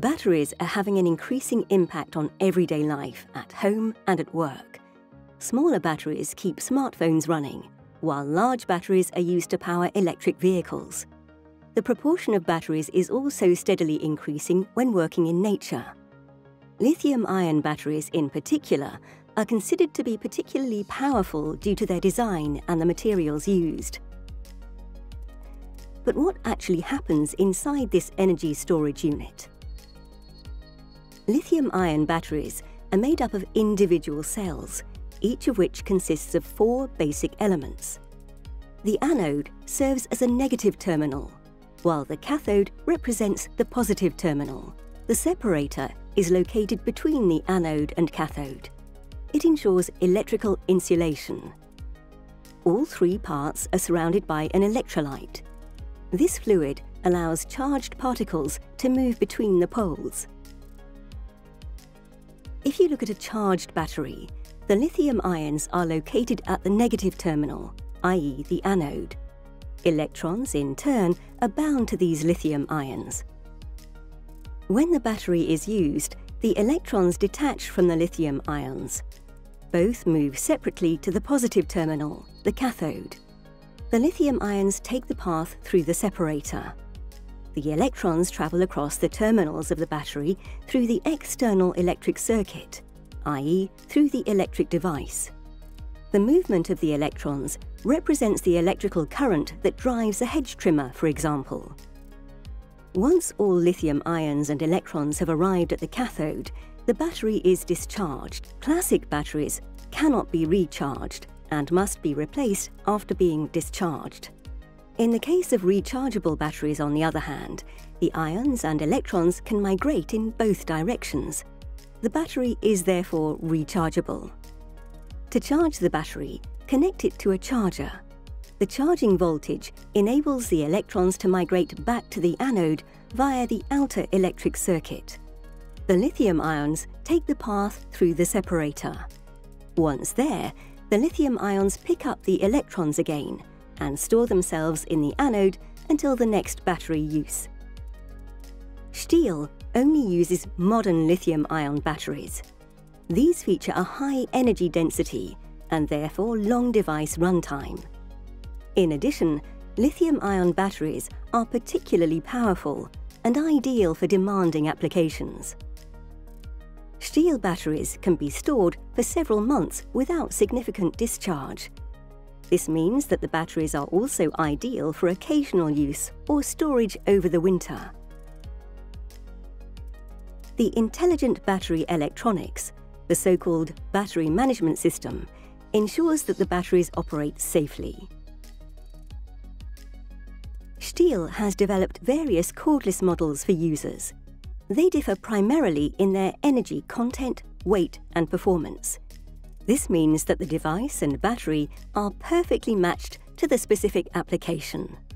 Batteries are having an increasing impact on everyday life at home and at work. Smaller batteries keep smartphones running, while large batteries are used to power electric vehicles. The proportion of batteries is also steadily increasing when working in nature. Lithium-ion batteries in particular are considered to be particularly powerful due to their design and the materials used. But what actually happens inside this energy storage unit? Lithium-ion batteries are made up of individual cells, each of which consists of 4 basic elements. The anode serves as a negative terminal, while the cathode represents the positive terminal. The separator is located between the anode and cathode. It ensures electrical insulation. All 3 parts are surrounded by an electrolyte. This fluid allows charged particles to move between the poles. If you look at a charged battery, the lithium ions are located at the negative terminal, i.e. the anode. Electrons, in turn, are bound to these lithium ions. When the battery is used, the electrons detach from the lithium ions. Both move separately to the positive terminal, the cathode. The lithium ions take the path through the separator. The electrons travel across the terminals of the battery through the external electric circuit, i.e. through the electric device. The movement of the electrons represents the electrical current that drives a hedge trimmer, for example. Once all lithium ions and electrons have arrived at the cathode, the battery is discharged. Classic batteries cannot be recharged and must be replaced after being discharged. In the case of rechargeable batteries, on the other hand, the ions and electrons can migrate in both directions. The battery is therefore rechargeable. To charge the battery, connect it to a charger. The charging voltage enables the electrons to migrate back to the anode via the outer electric circuit. The lithium ions take the path through the separator. Once there, the lithium ions pick up the electrons again and store themselves in the anode until the next battery use. STIHL only uses modern lithium-ion batteries. These feature a high energy density and therefore long device runtime. In addition, lithium-ion batteries are particularly powerful and ideal for demanding applications. STIHL batteries can be stored for several months without significant discharge. This means that the batteries are also ideal for occasional use or storage over the winter. The intelligent battery electronics, the so-called battery management system, ensures that the batteries operate safely. STIHL has developed various cordless models for users. They differ primarily in their energy content, weight, and performance. This means that the device and battery are perfectly matched to the specific application.